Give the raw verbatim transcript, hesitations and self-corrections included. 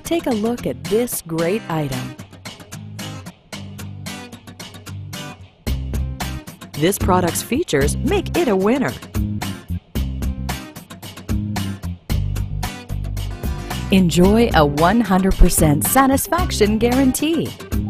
Take a look at this great item. This product's features make it a winner. Enjoy a one hundred percent satisfaction guarantee.